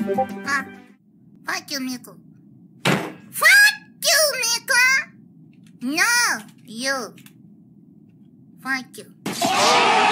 Ah, fuck you, Miku. Fuck you, Miku! No, you. Fuck you.